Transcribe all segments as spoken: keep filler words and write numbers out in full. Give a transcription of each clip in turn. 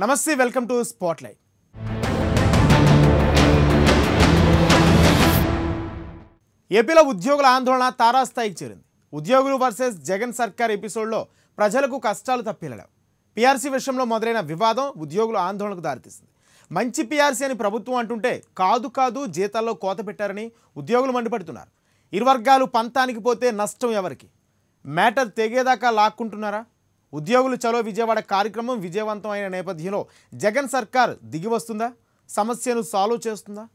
నమస్తే, welcome to spotlight. ఏపీలో ఉద్యోగుల ఆందోళన తారాస్థాయికి చేరింది. ఉద్యోగులు వర్సెస్ జగన్ సర్కార్ ఎపిసోడ్లో ప్రజలకు కష్టాలు తప్పిలడం. పీఆర్సీ విషయంలో మొదలైన వివాదం ఉద్యోగుల ఆందోళనకు దారితీసింది. మంచి పీఆర్సీ అని ప్రభుత్వం అంటుంటే కాదు కాదు జీతాల్లో కోత పెట్టారని ఉద్యోగులు మండిపడుతున్నారు. ఇరు వర్గాలు పంతానికి పోతే నష్టం ఎవరికి? మ్యాటర్ తెగేదాకా లాక్కుంటున్నారా? ఉద్యోగులు చలో విజయవాడ కార్యక్రమం విజయవంతం అయిన నేపథ్యంలో జగన్ సర్కార్ దిగి వస్తుందా? సమస్యను సాల్వ్ చేస్తుందా?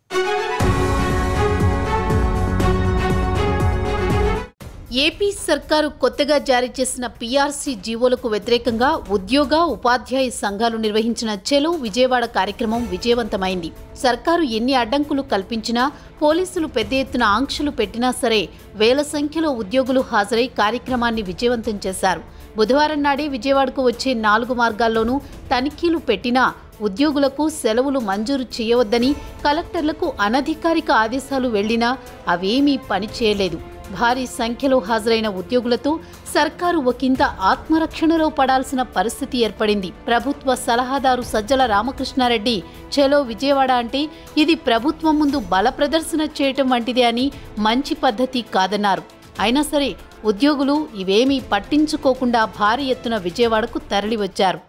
ఏపీ సర్కారు కొత్తగా జారీ చేసిన పీఆర్సీ జీవోలకు వ్యతిరేకంగా ఉద్యోగ ఉపాధ్యాయ సంఘాలు నిర్వహించిన చెలో విజయవాడ కార్యక్రమం విజయవంతమైంది. సర్కారు ఎన్ని అడ్డంకులు కల్పించినా, పోలీసులు పెద్ద ఎత్తున ఆంక్షలు పెట్టినా సరే వేల సంఖ్యలో ఉద్యోగులు హాజరై కార్యక్రమాన్ని విజయవంతం చేశారు. బుధవారం నాడే విజయవాడకు వచ్చే నాలుగు మార్గాల్లోనూ తనిఖీలు పెట్టినా ఉద్యోగులకు సెలవులు మంజూరు చేయవద్దని కలెక్టర్లకు అనధికారిక ఆదేశాలు వెళ్లినా అవేమీ పనిచేయలేదు. భారీ సంఖ్యలో హాజరైన ఉద్యోగులతో సర్కారు ఒకంత ఆత్మరక్షణలో పడాల్సిన పరిస్థితి ఏర్పడింది. ప్రభుత్వ సలహాదారు సజ్జల రామకృష్ణారెడ్డి చెలో విజయవాడ అంటే ఇది ప్రభుత్వం ముందు బల ప్రదర్శన చేయటం వంటిదే అని, మంచి పద్ధతి కాదన్నారు. అయినా సరే ఉద్యోగులు ఇవేమీ పట్టించుకోకుండా భారీ ఎత్తున విజయవాడకు తరలివచ్చారు.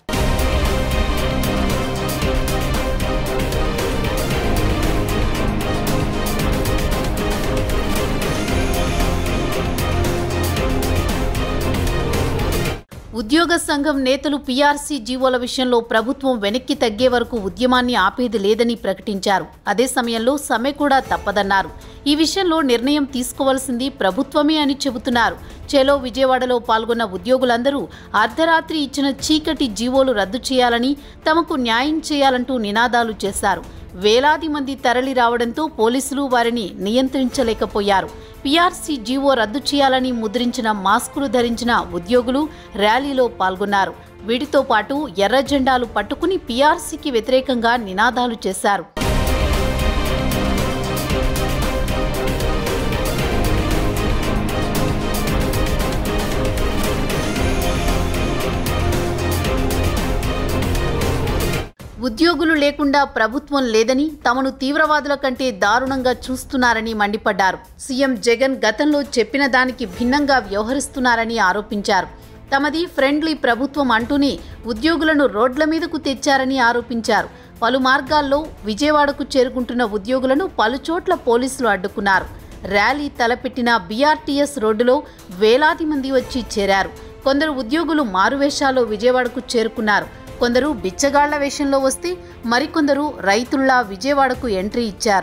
ఉద్యోగ సంఘం నేతలు పీఆర్సీ జీవోల విషయంలో ప్రభుత్వం వెనక్కి తగ్గే వరకు ఉద్యమాన్ని ఆపేది లేదని ప్రకటించారు. అదే సమయంలో సమ్మె కూడా తప్పదన్నారు. ఈ విషయంలో నిర్ణయం తీసుకోవాల్సింది ప్రభుత్వమే అని చెబుతున్నారు. చెలో విజయవాడలో పాల్గొన్న ఉద్యోగులందరూ అర్ధరాత్రి ఇచ్చిన చీకటి జీవోలు రద్దు చేయాలని, తమకు న్యాయం చేయాలంటూ నినాదాలు చేశారు. వేలాది మంది తరలి రావడంతో పోలీసులు వారిని నియంత్రించలేకపోయారు. పీఆర్సీ జీవో రద్దు చేయాలని ముద్రించిన మాస్కులు ధరించిన ఉద్యోగులు ర్యాలీలో పాల్గొన్నారు. వీటితో పాటు ఎర్ర జెండాలు పట్టుకుని పీఆర్సీకి వ్యతిరేకంగా నినాదాలు చేశారు. ఉద్యోగులు లేకుండా ప్రభుత్వం లేదని, తమను తీవ్రవాదుల కంటే దారుణంగా చూస్తున్నారని మండిపడ్డారు. సీఎం జగన్ గతంలో చెప్పిన దానికి భిన్నంగా వ్యవహరిస్తున్నారని ఆరోపించారు. తమది ఫ్రెండ్లీ ప్రభుత్వం అంటూనే ఉద్యోగులను రోడ్ల మీదకు తెచ్చారని ఆరోపించారు. పలు మార్గాల్లో విజయవాడకు చేరుకుంటున్న ఉద్యోగులను పలుచోట్ల పోలీసులు అడ్డుకున్నారు. ర్యాలీ తలపెట్టిన బీఆర్టీఎస్ రోడ్డులో వేలాది మంది వచ్చి చేరారు. కొందరు ఉద్యోగులు మారువేషాల్లో విజయవాడకు చేరుకున్నారు. కొందరు బిచ్చగాళ్ల వేషంలో వస్తే మరికొందరు రైతుల్లా విజయవాడకు ఎంట్రీ ఇచ్చారు.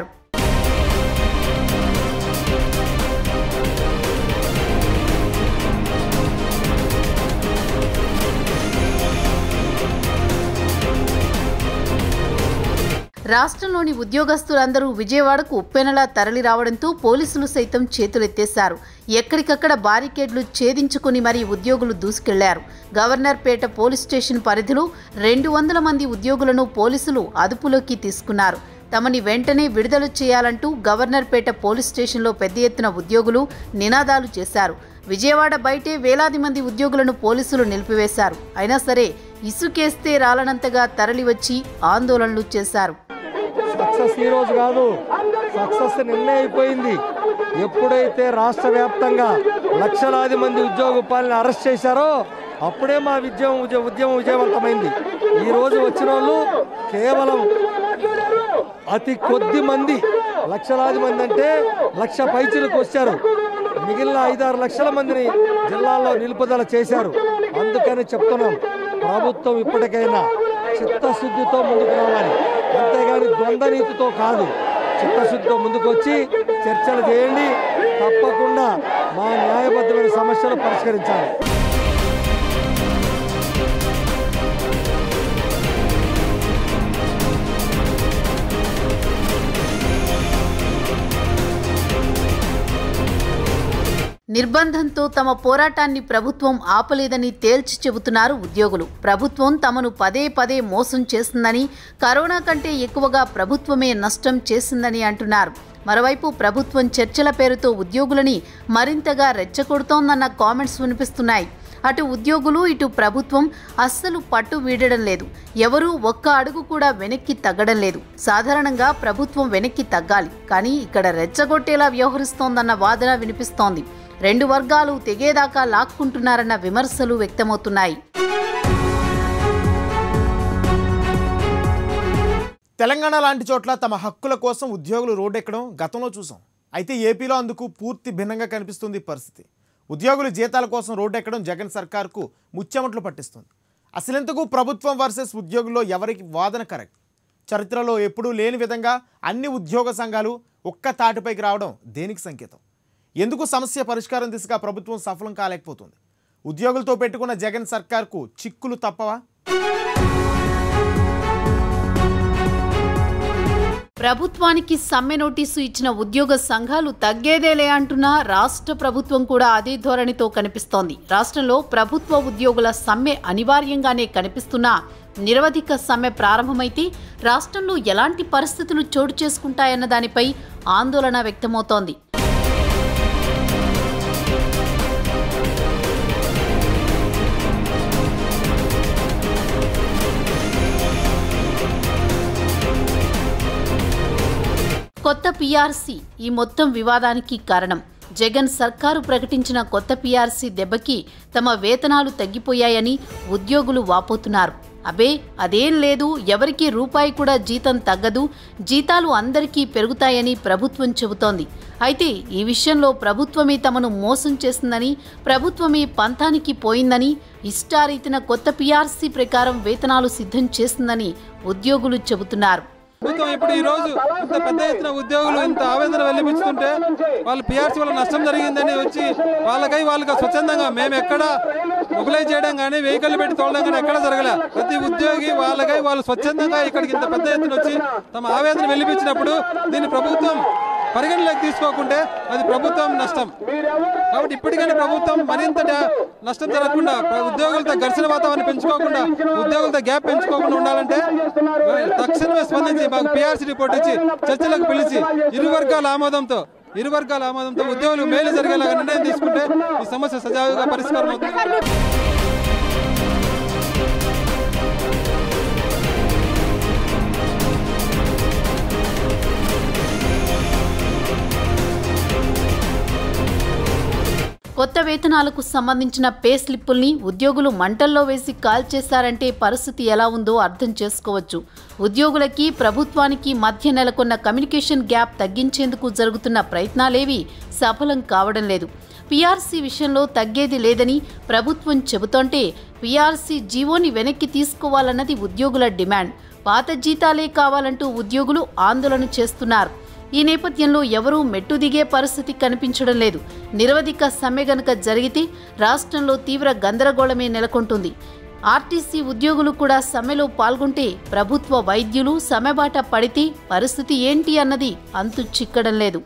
రాష్ట్రంలోని ఉద్యోగస్తులందరూ విజయవాడకు ఉప్పెనలా తరలి రావడంతో పోలీసులు సైతం చేతులెత్తేశారు. ఎక్కడికక్కడ బారికేడ్లు ఛేదించుకుని మరీ ఉద్యోగులు దూసుకెళ్లారు. గవర్నర్ పేట పోలీస్ స్టేషన్ పరిధిలో రెండు వందల మంది ఉద్యోగులను పోలీసులు అదుపులోకి తీసుకున్నారు. తమని వెంటనే విడుదల చేయాలంటూ గవర్నర్ పేట పోలీస్ స్టేషన్లో పెద్ద ఎత్తున ఉద్యోగులు నినాదాలు చేశారు. విజయవాడ బయటే వేలాది మంది ఉద్యోగులను పోలీసులు నిలిపివేశారు. అయినా సరే ఇసుకేస్తే రాలనంతగా తరలివచ్చి ఆందోళనలు చేశారు. సక్సెస్ ఈ రోజు కాదు, సక్సెస్ నిన్నే అయిపోయింది. ఎప్పుడైతే రాష్ట్ర వ్యాప్తంగా లక్షలాది మంది ఉద్యోగ ఉపాధిని అరెస్ట్ చేశారో అప్పుడే మా విద్యమం ఉద్యమం విజయవంతమైంది. ఈ రోజు వచ్చిన వాళ్ళు కేవలం అతి కొద్ది మంది, లక్షలాది మంది అంటే లక్ష పైచీలకు వచ్చారు. మిగిలిన ఐదారు లక్షల మందిని జిల్లాల్లో నిలుపుదల చేశారు. అందుకని చెప్తున్నాం, ప్రభుత్వం ఇప్పటికైనా చిత్తశుద్ధితో ముందుకు రావాలి, అంతేగాని ద్వంద్వ నీతితో కాదు. చిత్తశుద్ధితో ముందుకు వచ్చి చర్చలు చేయండి. తప్పకుండా మా న్యాయబద్ధమైన సమస్యలు పరిష్కరించాలి. నిర్బంధంతో తమ పోరాటాన్ని ప్రభుత్వం ఆపలేదని తేల్చి చెబుతున్నారు ఉద్యోగులు. ప్రభుత్వం తమను పదే పదే మోసం చేస్తుందని, కరోనా కంటే ఎక్కువగా ప్రభుత్వమే నష్టం చేసిందని అంటున్నారు. మరోవైపు ప్రభుత్వం చర్చల పేరుతో ఉద్యోగులని మరింతగా రెచ్చగొడుతోందన్న కామెంట్స్ వినిపిస్తున్నాయి. అటు ఉద్యోగులు ఇటు ప్రభుత్వం అస్సలు పట్టు వీడడం లేదు. ఎవరూ ఒక్క అడుగు కూడా వెనక్కి తగ్గడం లేదు. సాధారణంగా ప్రభుత్వం వెనక్కి తగ్గాలి, కానీ ఇక్కడ రెచ్చగొట్టేలా వ్యవహరిస్తోందన్న వాదన వినిపిస్తోంది. రెండు వర్గాలు తెగేదాకా లాక్కుంటున్నారన్న విమర్శలు వ్యక్తమవుతున్నాయి. తెలంగాణ లాంటి చోట్ల తమ హక్కుల కోసం ఉద్యోగులు రోడ్డెక్కడం గతంలో చూసాం. అయితే ఏపీలో అందుకు పూర్తి భిన్నంగా కనిపిస్తుంది పరిస్థితి. ఉద్యోగులు జీతాల కోసం రోడ్డెక్కడం జగన్ సర్కార్కు ముచ్చెమట్లు పట్టిస్తుంది. అసలెంతకు ప్రభుత్వం వర్సెస్ ఉద్యోగుల్లో ఎవరికి వాదన కరెక్ట్? చరిత్రలో ఎప్పుడూ లేని విధంగా అన్ని ఉద్యోగ సంఘాలు ఒక్క తాటిపైకి రావడం దేనికి సంకేతం? ఎందుకు సమస్య పరిష్కారం దిశగా ప్రభుత్వం సఫలం కాలేకపోతుంది? ఉద్యోగులతో పెట్టుకున్న జగన్ సర్కార్కు చిక్కులు తప్పవా? ప్రభుత్వానికి సమ్మె నోటీసు ఇచ్చిన ఉద్యోగ సంఘాలు తగ్గేదేలే అంటున్నా రాష్ట్ర ప్రభుత్వం కూడా అదే ధోరణితో కనిపిస్తోంది. రాష్ట్రంలో ప్రభుత్వ ఉద్యోగుల సమ్మె అనివార్యంగానే కనిపిస్తున్నా నిరవధిక సమ్మె ప్రారంభమైతే రాష్ట్రంలో ఎలాంటి పరిస్థితులు చోటు చేసుకుంటాయన్న దానిపై ఆందోళన వ్యక్తమవుతోంది. కొత్త పీఆర్సీ ఈ మొత్తం వివాదానికి కారణం. జగన్ సర్కారు ప్రకటించిన కొత్త పీఆర్సీ దెబ్బకి తమ వేతనాలు తగ్గిపోయాయని ఉద్యోగులు వాపోతున్నారు. అబే అదేం లేదు, ఎవరికీ రూపాయి కూడా జీతం తగ్గదు, జీతాలు అందరికీ పెరుగుతాయని ప్రభుత్వం చెబుతోంది. అయితే ఈ విషయంలో ప్రభుత్వమే తమను మోసం చేసిందని, ప్రభుత్వమే పంతానికి పోయిందని, ఇష్టారీతిన కొత్త పీఆర్సీ ప్రకారం వేతనాలు సిద్ధం చేసిందని ఉద్యోగులు చెబుతున్నారు. ప్రభుత్వం ఇప్పుడు ఈ రోజు ఇంత పెద్ద ఎత్తున ఉద్యోగులు ఇంత ఆవేదన వెల్లిపించుతుంటే వాళ్ళు పీఆర్సీ వల్ల నష్టం జరిగిందని వచ్చి వాళ్ళకై వాళ్ళకి స్వచ్ఛందంగా మేము ఎక్కడ మొబిలైజ్ చేయడం కానీ వెహికల్ పెట్టి తోలడం కానీ ఎక్కడ జరగలే. ప్రతి ఉద్యోగి వాళ్ళకై వాళ్ళు స్వచ్ఛందంగా ఇక్కడికి ఇంత పెద్ద ఎత్తున వచ్చి తమ ఆవేదన వెల్లిపించినప్పుడు దీన్ని ప్రభుత్వం పరిగణలోకి తీసుకోకుంటే అది ప్రభుత్వం నష్టం. కాబట్టి ఇప్పటికైనా ప్రభుత్వం మరింత నష్టం జరగకుండా ఉద్యోగులతో ఘర్షణ వాతావరణం పెంచుకోకుండా ఉద్యోగులతో గ్యాప్ పెంచుకోకుండా ఉండాలంటే తక్షణమే స్పందించి మాకు పీఆర్సీ రిపోర్ట్ ఇచ్చి చర్చలకు పిలిచి ఇరు వర్గాల ఆమోదంతో ఇరు వర్గాల ఆమోదంతో ఉద్యోగులు మేలు జరిగేలాగా నిర్ణయం తీసుకుంటే ఈ సమస్య సజావుగా పరిష్కారం అవుతుంది. కొత్త వేతనాలకు సంబంధించిన పే స్లిప్పుల్ని ఉద్యోగులు మంటల్లో వేసి కాల్ చేశారంటే పరిస్థితి ఎలా ఉందో అర్థం చేసుకోవచ్చు. ఉద్యోగులకి ప్రభుత్వానికి మధ్య నెలకొన్న కమ్యూనికేషన్ గ్యాప్ తగ్గించేందుకు జరుగుతున్న ప్రయత్నాలేవి సఫలం కావడం లేదు. పీఆర్సీ విషయంలో తగ్గేది లేదని ప్రభుత్వం చెబుతోంటే పీఆర్సీ జీవోని వెనక్కి తీసుకోవాలన్నది ఉద్యోగుల డిమాండ్. పాత జీతాలే కావాలంటూ ఉద్యోగులు ఆందోళన చేస్తున్నారు. ఈ నేపథ్యంలో ఎవరూ మెట్టు దిగే పరిస్థితి కనిపించడం లేదు. నిరవధిక సమ్మె గనుక జరిగితే రాష్ట్రంలో తీవ్ర గందరగోళమే నెలకొంటుంది. ఆర్టీసీ ఉద్యోగులు కూడా సమ్మెలో పాల్గొంటే, ప్రభుత్వ వైద్యులు సమ్మెబాట పడితే పరిస్థితి ఏంటి అన్నది అంతు చిక్కడం లేదు.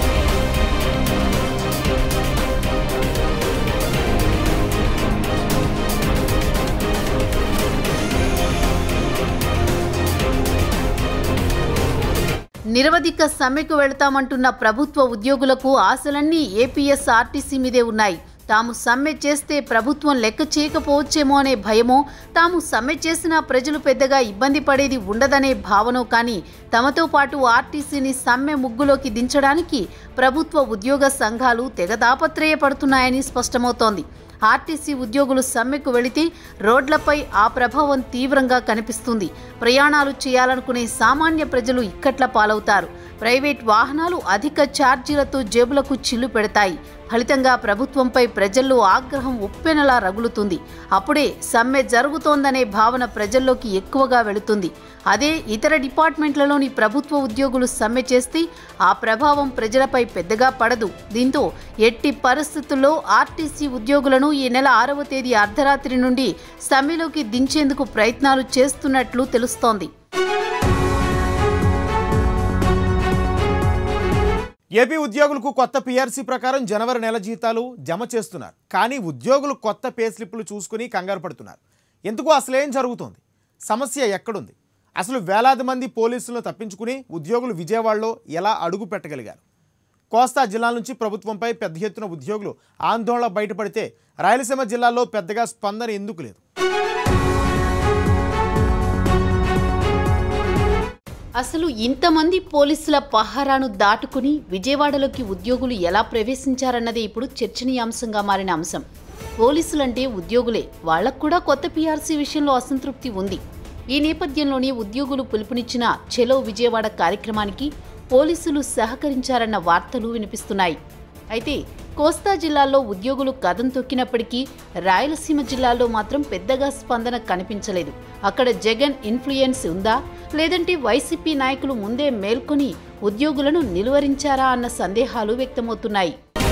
నిరవధిక సమ్మెకు వెళతామంటున్న ప్రభుత్వ ఉద్యోగులకు ఆశలన్నీ ఏపీఎస్ ఆర్టీసీ మీదే ఉన్నాయి. తాము సమ్మె చేస్తే ప్రభుత్వం లెక్క చేయకపోవచ్చేమో అనే భయమో, తాము సమ్మె చేసినా ప్రజలు పెద్దగా ఇబ్బంది పడేది ఉండదనే భావనో కానీ తమతో పాటు ఆర్టీసీని సమ్మె ముగ్గులోకి దించడానికి ప్రభుత్వ ఉద్యోగ సంఘాలు తెగ తాపత్రయపడుతున్నాయని స్పష్టమవుతోంది. ఆర్టీసీ ఉద్యోగులు సమ్మెకు వెళితే రోడ్లపై ఆ ప్రభావం తీవ్రంగా కనిపిస్తుంది. ప్రయాణాలు చేయాలనుకునే సామాన్య ప్రజలు ఇక్కట్ల పాలవుతారు. ప్రైవేట్ వాహనాలు అధిక ఛార్జీలతో జేబులకు చిల్లు పెడతాయి. ఫలితంగా ప్రభుత్వంపై ప్రజల్లో ఆగ్రహం ఉప్పెనలా రగులుతుంది. అప్పుడే సమ్మె జరుగుతోందనే భావన ప్రజల్లోకి ఎక్కువగా వెళుతుంది. అదే ఇతర డిపార్ట్మెంట్లలోని ప్రభుత్వ ఉద్యోగులు సమ్మె చేస్తే ఆ ప్రభావం ప్రజలపై పెద్దగా పడదు. దీంతో ఎట్టి పరిస్థితుల్లో ఆర్టీసీ ఉద్యోగులను ఈ నెల ఆరవ తేదీ అర్ధరాత్రి నుండి సమ్మెలోకి దించేందుకు ప్రయత్నాలు చేస్తున్నట్లు తెలుస్తోంది. ఏపీ ఉద్యోగులకు కొత్త పీఆర్సీ ప్రకారం జనవరి నెల జీతాలు జమ చేస్తున్నారు. కానీ ఉద్యోగులు కొత్త పే స్లిప్లు చూసుకుని కంగారు పడుతున్నారు. ఎందుకు అసలేం జరుగుతోంది? సమస్య ఎక్కడుంది? అసలు వేలాది మంది పోలీసులను తప్పించుకుని ఉద్యోగులు విజయవాడలో ఎలా అడుగు పెట్టగలిగారు? కోస్తా జిల్లాల నుంచి ప్రభుత్వంపై పెద్ద ఎత్తున ఉద్యోగులు ఆందోళన బయటపడితే రాయలసీమ జిల్లాలో పెద్దగా స్పందన ఎందుకు లేదు? అసలు ఇంతమంది పోలీసుల పహారాను దాటుకుని విజయవాడలోకి ఉద్యోగులు ఎలా ప్రవేశించారన్నదే ఇప్పుడు చర్చనీయాంశంగా మారిన అంశం. పోలీసులంటే ఉద్యోగులే, వాళ్లకు కూడా కొత్త పీఆర్సీ విషయంలో అసంతృప్తి ఉంది. ఈ నేపథ్యంలోనే ఉద్యోగులు పిలుపునిచ్చిన చెలో విజయవాడ కార్యక్రమానికి పోలీసులు సహకరించారన్న వార్తలు వినిపిస్తున్నాయి. అయితే కోస్తా జిల్లాల్లో ఉద్యోగులు కదం తొక్కినప్పటికీ రాయలసీమ జిల్లాలో మాత్రం పెద్దగా స్పందన కనిపించలేదు. అక్కడ జగన్ ఇన్ఫ్లుయెన్స్ ఉందా, లేదంటే వైసీపీ నాయకులు ముందే మేల్కొని ఉద్యోగులను నిలువరించారా అన్న సందేహాలు వ్యక్తమవుతున్నాయి.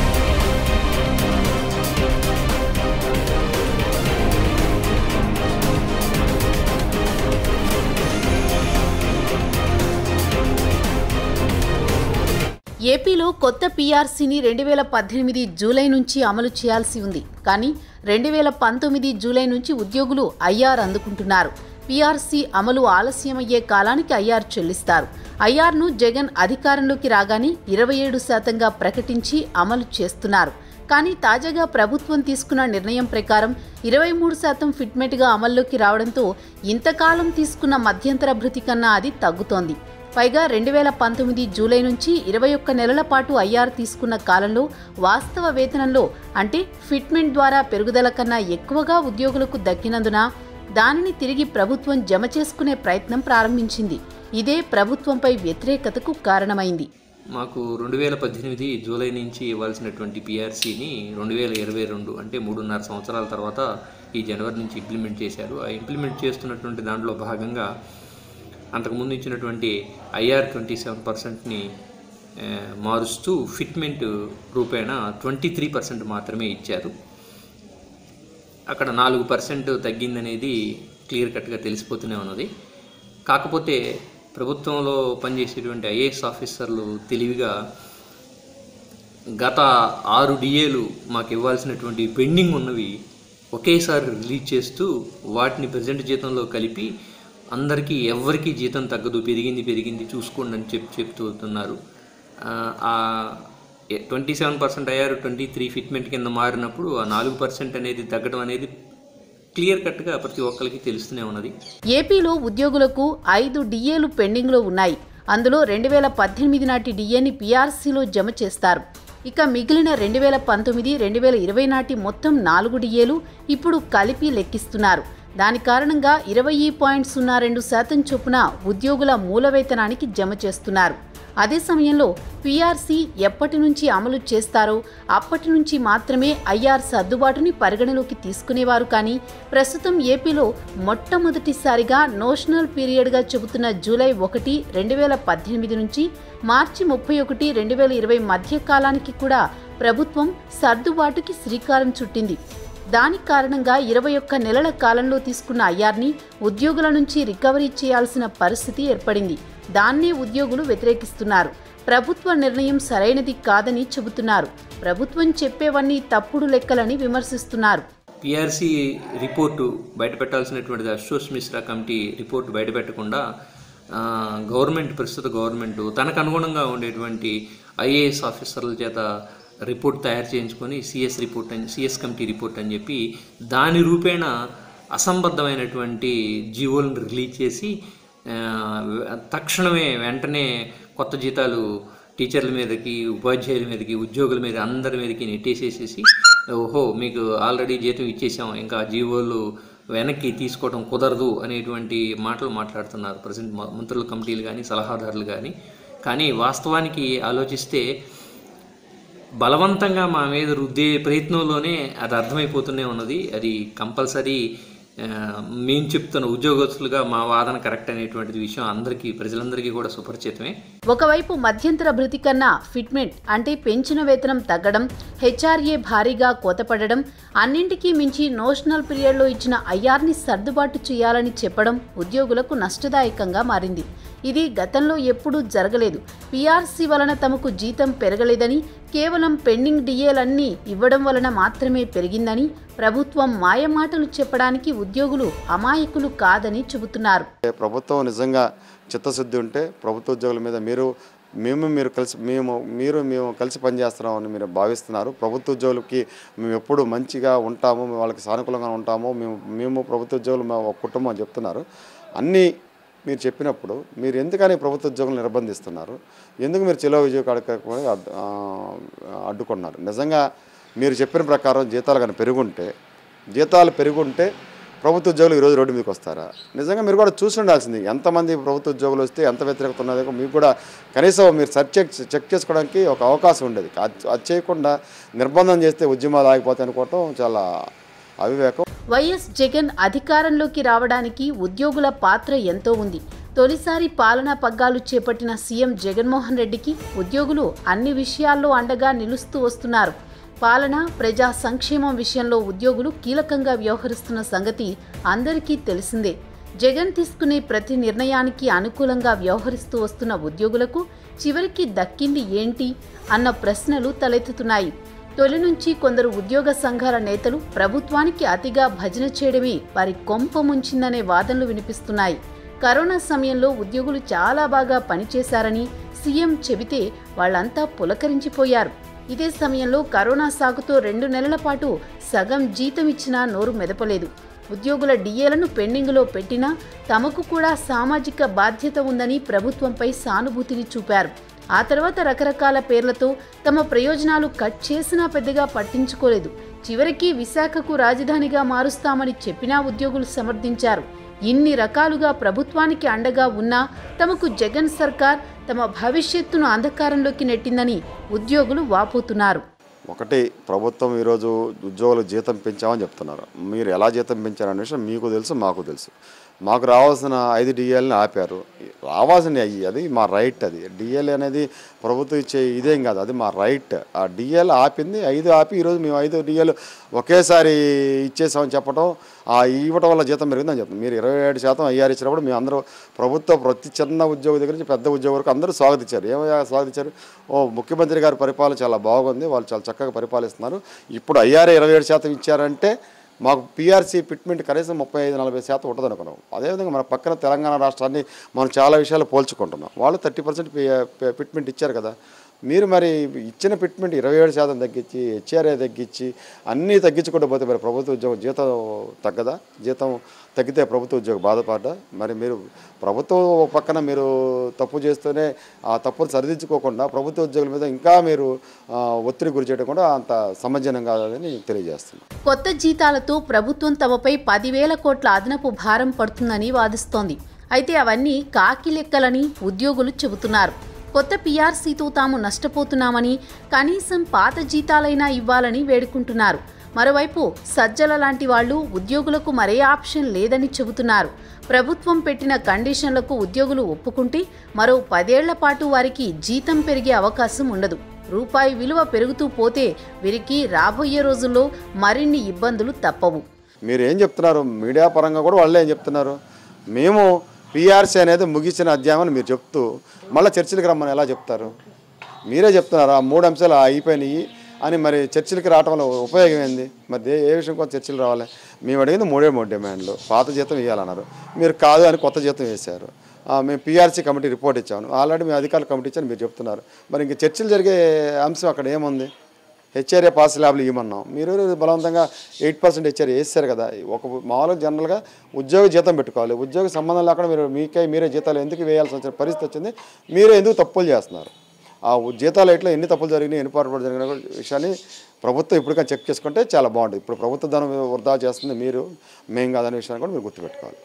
ఏపీలో కొత్త పీఆర్సీని రెండు వేల పద్దెనిమిది జూలై నుంచి అమలు చేయాల్సి ఉంది. కానీ రెండు వేల పంతొమ్మిది జూలై నుంచి ఉద్యోగులు ఐఆర్ అందుకుంటున్నారు. పీఆర్సీ అమలు ఆలస్యమయ్యే కాలానికి ఐఆర్ చెల్లిస్తారు. ఐఆర్ను జగన్ అధికారంలోకి రాగానే ఇరవై ఏడు శాతంగా ప్రకటించి అమలు చేస్తున్నారు. కానీ తాజాగా ప్రభుత్వం తీసుకున్న నిర్ణయం ప్రకారం ఇరవై మూడు శాతం ఫిట్మెంట్గా అమల్లోకి రావడంతో ఇంతకాలం తీసుకున్న మధ్యంతర భృతి కన్నా అది తగ్గుతోంది. పైగా రెండు వేల పంతొమ్మిది జూలై నుంచి ఇరవై ఒక్క నెలల పాటు ఐఆర్ తీసుకున్న కాలంలో వాస్తవ వేతనంలో అంటే ఫిట్మెంట్ ద్వారా పెరుగుదల కన్నా ఎక్కువగా ఉద్యోగులకు దక్కినందున దానిని తిరిగి ప్రభుత్వం జమ చేసుకునే ప్రయత్నం ప్రారంభించింది. ఇదే ప్రభుత్వంపై వ్యతిరేకతకు కారణమైంది. మాకు రెండు వేల పద్దెనిమిది జూలై నుంచి ఇవ్వాల్సినటువంటి పీఆర్సీని రెండు వేల ఇరవై రెండు అంటే మూడున్నర సంవత్సరాల తర్వాత ఈ జనవరి నుంచి ఇంప్లిమెంట్ చేశారు. ఆ ఇంప్లిమెంట్ చేస్తున్నటువంటి దాంట్లో భాగంగా అంతకుముందు ఇచ్చినటువంటి ఐఆర్ ట్వంటీ సెవెన్ పర్సెంట్ని మారుస్తూ ఫిట్మెంట్ రూపేణ ట్వంటీ త్రీ పర్సెంట్ మాత్రమే ఇచ్చారు. అక్కడ నాలుగు పర్సెంట్ తగ్గిందనేది క్లియర్ కట్గా తెలిసిపోతూనే ఉన్నది. కాకపోతే ప్రభుత్వంలో పనిచేసేటువంటి ఐఏఎస్ ఆఫీసర్లు తెలివిగా గత ఆరు డిఏలు మాకు ఇవ్వాల్సినటువంటి పెండింగ్ ఉన్నవి ఒకేసారి రిలీజ్ చేస్తూ వాటిని ప్రజెంట్ జీతంలో కలిపి అందరికీ ఎవరికి జీతం తగ్గదు, పెరిగింది పెరిగింది చూసుకోండి అని చెప్పి చెప్తున్నారు. ట్వంటీ సెవెన్ పర్సెంట్ అయ్యారు ట్వంటీ త్రీ ఫిట్మెంట్ కింద మారినప్పుడు ఆ నాలుగు పర్సెంట్ అనేది తగ్గడం అనేది క్లియర్ కట్గా ప్రతి ఒక్కరికి తెలుస్తూనే ఉన్నది. ఏపీలో ఉద్యోగులకు ఐదు డిఏలు పెండింగ్లో ఉన్నాయి. అందులో రెండు వేల పద్దెనిమిది నాటి డిఏని పీఆర్సీలో జమ చేస్తారు. ఇక మిగిలిన రెండు వేల పంతొమ్మిది రెండు వేల ఇరవై నాటి మొత్తం నాలుగు డిఏలు ఇప్పుడు కలిపి లెక్కిస్తున్నారు. దాని కారణంగా ఇరవై పాయింట్ సున్నా రెండు శాతం చొప్పున ఉద్యోగుల మూల వేతనానికి జమ చేస్తున్నారు. అదే సమయంలో పీఆర్సీ ఎప్పటి నుంచి అమలు చేస్తారో అప్పటి నుంచి మాత్రమే ఐఆర్ సర్దుబాటుని పరిగణలోకి తీసుకునేవారు. కానీ ప్రస్తుతం ఏపీలో మొట్టమొదటిసారిగా నోషనల్ పీరియడ్గా చెబుతున్న జూలై ఒకటి రెండు వేల పద్దెనిమిది నుంచి మార్చి ముప్పై ఒకటి రెండు వేల ఇరవై మధ్య కాలానికి కూడా ప్రభుత్వం సర్దుబాటుకి శ్రీకారం చుట్టింది. దాని కారణంగా ఇరవై ఒక్క నెలల కాలంలో తీసుకున్న ఐఆర్ని ఉద్యోగుల నుంచి రికవరీ చేయాల్సిన పరిస్థితి ఏర్పడింది. దాన్నే ఉద్యోగులు వ్యతిరేకిస్తున్నారు. ప్రభుత్వ నిర్ణయం సరైనది కాదని చెబుతున్నారు. ప్రభుత్వం చెప్పేవన్నీ తప్పుడు లెక్కలని విమర్శిస్తున్నారు. పీఆర్సీ రిపోర్టు బయటపెట్టాల్సినటువంటిది అశోష్ మిశ్రా కమిటీ రిపోర్టు బయటపెట్టకుండా గవర్నమెంట్ ప్రస్తుత గవర్నమెంట్ తనకు అనుగుణంగా ఉండేటువంటి ఐఏఎస్ ఆఫీసర్ల చేత రిపోర్ట్ తయారు చేయించుకొని సిఎస్ రిపోర్ట్ అని సిఎస్ కమిటీ రిపోర్ట్ అని చెప్పి దాని రూపేణ అసంబద్ధమైనటువంటి జీవోలను రిలీజ్ చేసి తక్షణమే వెంటనే కొత్త జీతాలు టీచర్ల మీదకి, ఉపాధ్యాయుల మీదకి, ఉద్యోగుల మీద అందరి మీదకి నెట్టేసేసేసి ఓహో మీకు ఆల్రెడీ జీతం ఇచ్చేసాం ఇంకా జీవోలు వెనక్కి తీసుకోవడం కుదరదు అనేటువంటి మాటలు మాట్లాడుతున్నారు ప్రజెంట్ మంత్రుల కమిటీలు కానీ సలహాదారులు కానీ. కానీ వాస్తవానికి ఆలోచిస్తే బలవంతంగా మా మీద రుద్దే ప్రయత్నంలోనే అది అర్థమైపోతూనే ఉన్నది. అది కంపల్సరీ మేము చెప్తున్న ఉద్యోగస్తులుగా మా వాదన కరెక్ట్ అనేటువంటిది విషయం అందరికీ ప్రజలందరికీ కూడా సుపరిచితమే. ఒకవైపు మధ్యంతర భృతి కన్నా ఫిట్మెంట్ అంటే పెంచిన వేతనం తగ్గడం, హెచ్ఆర్ఏ భారీగా కోతపడడం, అన్నింటికీ మించి నోషనల్ పీరియడ్లో ఇచ్చిన ఐఆర్ని సర్దుబాటు చేయాలని చెప్పడం ఉద్యోగులకు నష్టదాయకంగా మారింది. ఇది గతంలో ఎప్పుడూ జరగలేదు. పీఆర్సీ వలన తమకు జీతం పెరగలేదని, కేవలం పెండింగ్ డిఏలన్నీ ఇవ్వడం వలన మాత్రమే పెరిగిందని ప్రభుత్వం మాయమాటలు చెప్పడానికి ఉద్యోగులు అమాయకులు కాదని చెబుతున్నారు. ప్రభుత్వం నిజంగా చిత్తశుద్ధి ఉంటే ప్రభుత్వ ఉద్యోగుల మీద మీరు మేము మీరు కలిసి మేము మీరు మేము కలిసి పనిచేస్తున్నామని మీరు భావిస్తున్నారు. ప్రభుత్వ ఉద్యోగులకి మేము ఎప్పుడు మంచిగా ఉంటాము, వాళ్ళకి సానుకూలంగా ఉంటాము, మేము మేము ప్రభుత్వ ఉద్యోగులు మా ఒక కుటుంబం అని చెప్తున్నారు. అన్నీ మీరు చెప్పినప్పుడు మీరు ఎందుకని ప్రభుత్వ ఉద్యోగులు నిర్బంధిస్తున్నారు? ఎందుకు మీరు చెలో విజయ కార్యక్రమం అడ్డుకున్నారు? నిజంగా మీరు చెప్పిన ప్రకారం జీతాలు కానీ పెరుగుంటే జీతాలు పెరుగుంటే ప్రభుత్వ ఉద్యోగులు ఈరోజు రోడ్డు మీదకి వస్తారా? నిజంగా మీరు కూడా చూసి ఉండాల్సింది. ఎంతమంది ప్రభుత్వ ఉద్యోగులు వస్తే ఎంత వ్యతిరేకత ఉన్నదో మీకు కూడా కనీసం మీరు సెర్చ్ చెక్ చెక్ చేసుకోవడానికి ఒక అవకాశం ఉండేది. అది చేయకుండా నిర్బంధం చేస్తే ఉద్యమాలు ఆగిపోతాయి అనుకోవటం చాలా అవివేకం. వైఎస్ జగన్ అధికారంలోకి రావడానికి ఉద్యోగుల పాత్ర ఎంతో ఉంది. తొలిసారి పాలనా పగ్గాలు చేపట్టిన సీఎం జగన్మోహన్ రెడ్డికి ఉద్యోగులు అన్ని విషయాల్లో అండగా నిలుస్తూ వస్తున్నారు. పాలన, ప్రజా సంక్షేమం విషయంలో ఉద్యోగులు కీలకంగా వ్యవహరిస్తున్న సంగతి అందరికీ తెలిసిందే. జగన్ తీసుకునే ప్రతి నిర్ణయానికి అనుకూలంగా వ్యవహరిస్తూ వస్తున్న ఉద్యోగులకు చివరికి దక్కింది ఏంటి అన్న ప్రశ్నలు తలెత్తుతున్నాయి. తొలి నుంచి కొందరు ఉద్యోగ సంఘాల నేతలు ప్రభుత్వానికి అతిగా భజన చేయడమే వారి కొంప ముంచిందనే వాదనలు వినిపిస్తున్నాయి. కరోనా సమయంలో ఉద్యోగులు చాలా బాగా పనిచేశారని సీఎం చెబితే వాళ్లంతా పులకరించిపోయారు. ఇదే సమయంలో కరోనా సాగుతో రెండు నెలల పాటు సగం జీతం ఇచ్చినా నోరు మెదపలేదు. ఉద్యోగుల డిఏలను పెండింగ్లో పెట్టినా తమకు కూడా సామాజిక బాధ్యత ఉందని ప్రభుత్వంపై సానుభూతిని చూపారు. ఆ తర్వాత రకరకాల పేర్లతో తమ ప్రయోజనాలు కట్ చేసినా పెద్దగా పట్టించుకోలేదు. చివరికి విశాఖకు రాజధానిగా మారుస్తామని చెప్పినా ఉద్యోగులు సమర్థించారు. ఇన్ని రకాలుగా ప్రభుత్వానికి అండగా ఉన్నా తమకు జగన్ సర్కార్ తమ భవిష్యత్తును అంధకారంలోకి నెట్టిందని ఉద్యోగులు వాపోతున్నారు. ఒకటి, ప్రభుత్వం ఈరోజు ఉద్యోగులకు జీతం పెంచామని చెప్తున్నారు. మీరు ఎలా జీతం పెంచారనే విషయం మీకు తెలుసు, మాకు తెలుసు. మాకు రావాల్సిన ఐదు డిఎల్ని ఆపారు. రావాల్సిన అయ్యి అది మా రైట్. అది డిఎల్ అనేది ప్రభుత్వం ఇచ్చే ఇదేం కాదు, అది మా రైట్. ఆ డిఎల్ ఆపింది, ఐదు ఆపి ఈరోజు మేము ఐదు డిఎల్ ఒకేసారి ఇచ్చేసామని చెప్పడం, ఆ ఇవ్వటం వల్ల జీతం పెరిగిందని చెప్తాం. మీరు ఇరవై ఏడు శాతం ఐఆర్ ఇచ్చినప్పుడు మేము అందరూ ప్రభుత్వ ప్రతి చిన్న ఉద్యోగి దగ్గర నుంచి పెద్ద ఉద్యోగం వరకు అందరూ స్వాగతించారు. ఏమయ్యా స్వాగతించారు? ఓ ముఖ్యమంత్రి గారి పరిపాలన చాలా బాగుంది, వాళ్ళు చాలా చక్కగా పరిపాలిస్తున్నారు. ఇప్పుడు ఐఆర్ ఇరవై ఏడు శాతం ఇచ్చారంటే మాకు పీఆర్సీ ఫిట్మెంట్ కనీసం ముప్పై ఐదు నలభై శాతం ఉంటుంది అనుకున్నాం. అదేవిధంగా మన పక్కన తెలంగాణ రాష్ట్రాన్ని మనం చాలా విషయాలు పోల్చుకుంటున్నాం. వాళ్ళు థర్టీ పర్సెంట్ ఫిట్మెంట్ ఇచ్చారు కదా. మీరు మరి ఇచ్చిన ఫిట్మెంట్ ఇరవై ఏడు శాతం తగ్గించి హెచ్ఆర్ఏ తగ్గించి అన్నీ తగ్గించుకుంటూ పోతే మరి ప్రభుత్వ ఉద్యోగం జీతం తగ్గదా? జీతం తగ్గితే ప్రభుత్వ ఉద్యోగం బాధపడ్డా? మరి మీరు ప్రభుత్వం పక్కన మీరు తప్పు చేస్తూనే ఆ తప్పును సరిదిద్దుకోకుండా ప్రభుత్వ ఉద్యోగుల మీద ఇంకా మీరు ఒత్తిడి గురి చేయడం కూడా అంత సమంజనం కాదని తెలియజేస్తున్నాను. కొత్త జీతాలతో ప్రభుత్వం తమపై పదివేల కోట్ల అదనపు భారం పడుతుందని వాదిస్తోంది. అయితే అవన్నీ కాకి లెక్కలని ఉద్యోగులు చెబుతున్నారు. కొత్త పీఆర్సీతో తాము నష్టపోతున్నామని, కనీసం పాత జీతాలైనా ఇవ్వాలని వేడుకుంటున్నారు. మరోవైపు సజ్జల లాంటి వాళ్లు ఉద్యోగులకు మరే ఆప్షన్ లేదని చెబుతున్నారు. ప్రభుత్వం పెట్టిన కండిషన్లకు ఉద్యోగులు ఒప్పుకుంటే మరో పదేళ్ల పాటు వారికి జీతం పెరిగే అవకాశం ఉండదు. రూపాయి విలువ పెరుగుతూ పోతే వీరికి రాబోయే రోజుల్లో మరిన్ని ఇబ్బందులు తప్పవు. మీరు ఏం చెప్తున్నారు? మీడియా పరంగా కూడా వాళ్ళే ఏం చెప్తున్నారు? మేము పీఆర్సీ అనేది ముగిసిన అధ్యాయం మీరు చెప్తూ మళ్ళీ చర్చలకు రమ్మని ఎలా చెప్తారు? మీరే చెప్తున్నారు ఆ మూడు అంశాలు అయిపోయినాయి అని. మరి చర్చలకి రావటం వల్ల ఉపయోగం ఏంది? మరి ఏ విషయం కోసం చర్చలు రావాలి? మేము అడిగింది మూడే మూడు డిమాండ్లు. పాత జీతం వేయాలన్నారు, మీరు కాదు అని కొత్త జీతం వేశారు. మేము పీఆర్సీ కమిటీ రిపోర్ట్ ఇచ్చాను, ఆల్రెడీ మేము అధికారుల కమిటీ ఇచ్చాను మీరు చెప్తున్నారు. మరి ఇంక చర్చలు జరిగే అంశం అక్కడ ఏముంది? హెచ్ఆర్ఏ పాస్ ల్యాబ్లు ఇవ్వమన్నాం, మీరు బలవంతంగా ఎయిట్ పర్సెంట్ హెచ్ఆర్ఏ వేస్తారు కదా. ఒక మామూలుగా జనరల్గా ఉద్యోగ జీతం పెట్టుకోవాలి, ఉద్యోగ సంబంధం లేకుండా మీరు మీకే మీరే జీతాలు ఎందుకు వేయాల్సి వచ్చిన పరిస్థితి వచ్చింది? మీరే ఎందుకు తప్పులు చేస్తున్నారు? ఆ జీతాలు ఎట్లా ఎన్ని తప్పులు జరిగినాయి, ఎన్ని పొరపాటు జరిగిన విషయాన్ని ప్రభుత్వం ఇప్పటికైనా చెక్ చేసుకుంటే చాలా బాగుంటుంది. ఇప్పుడు ప్రభుత్వ ధనం వృధా చేస్తుంది మీరు, మేం కాదనే విషయాన్ని కూడా మీరు గుర్తుపెట్టుకోవాలి.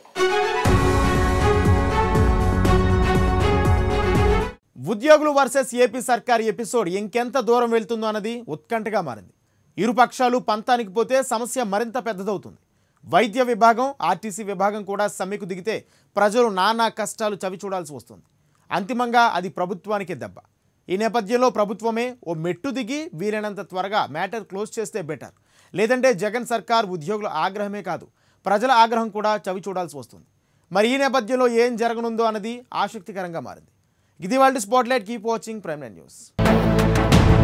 ఉద్యోగులు వర్సెస్ ఏపీ సర్కార్ ఎపిసోడ్ ఇంకెంత దూరం వెళ్తుందో అన్నది ఉత్కంఠగా మారింది. ఇరు పక్షాలు పంతానికి పోతే సమస్య మరింత పెద్దదవుతుంది. వైద్య విభాగం, ఆర్టీసీ విభాగం కూడా సమ్మెకు దిగితే ప్రజలు నానా కష్టాలు చవి చూడాల్సి వస్తుంది. అంతిమంగా అది ప్రభుత్వానికే దెబ్బ. ఈ నేపథ్యంలో ప్రభుత్వమే ఓ మెట్టు దిగి వీలైనంత త్వరగా మ్యాటర్ క్లోజ్ చేస్తే బెటర్. లేదంటే జగన్ సర్కార్ ఉద్యోగుల ఆగ్రహమే కాదు, ప్రజల ఆగ్రహం కూడా చవి చూడాల్సి వస్తుంది. మరి ఈ నేపథ్యంలో ఏం జరగనుందో అన్నది ఆసక్తికరంగా మారింది. ఇది వాళ్ళ spotlight. Keep watching prime nine news.